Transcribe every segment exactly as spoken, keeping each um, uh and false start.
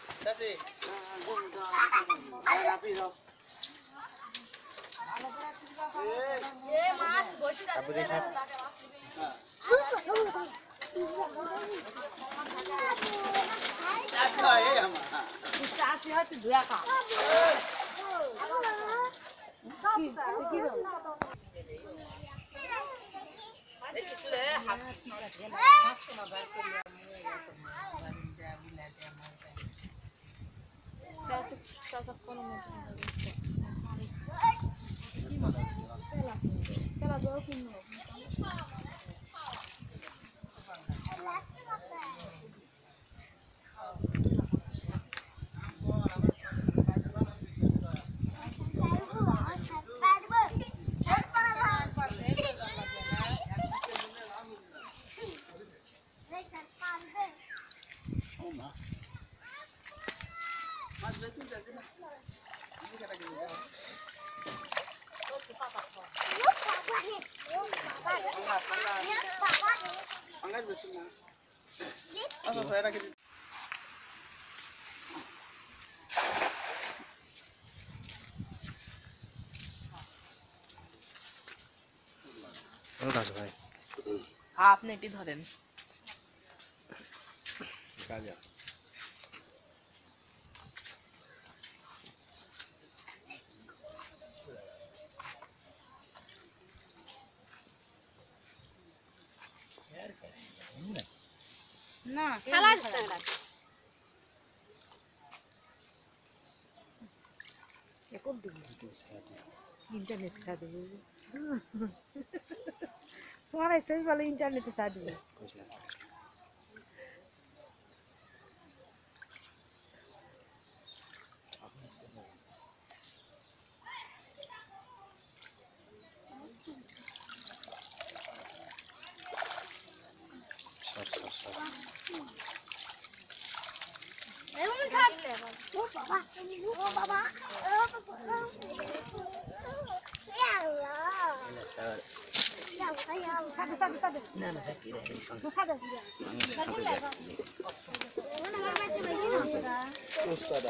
চাচি আপু দেখেন আচ্ছা স্যার রাখি ভাই আপনি এটি ধরেন কাজা না খেলা দিতে না এখন দিন ইন্টারনেট সাথে তোমার এসে ভালো ইন্টারনেটে সাথে সর সর সর এমন ছাড়লে ও বাবা ও বাবা সাথে সাথে সাথে না না কি রে সাথে সাথে উস্তাদা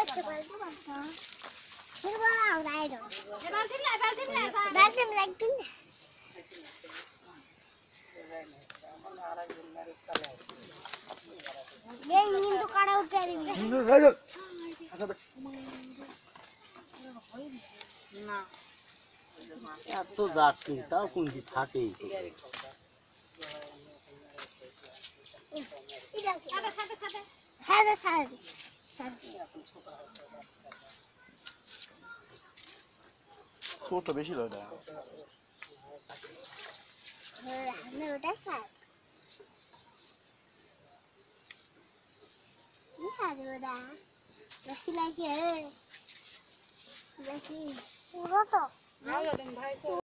এত যাত্রী তাও কোনটি থাকেই ছোট বেশি লয় না পুরো তো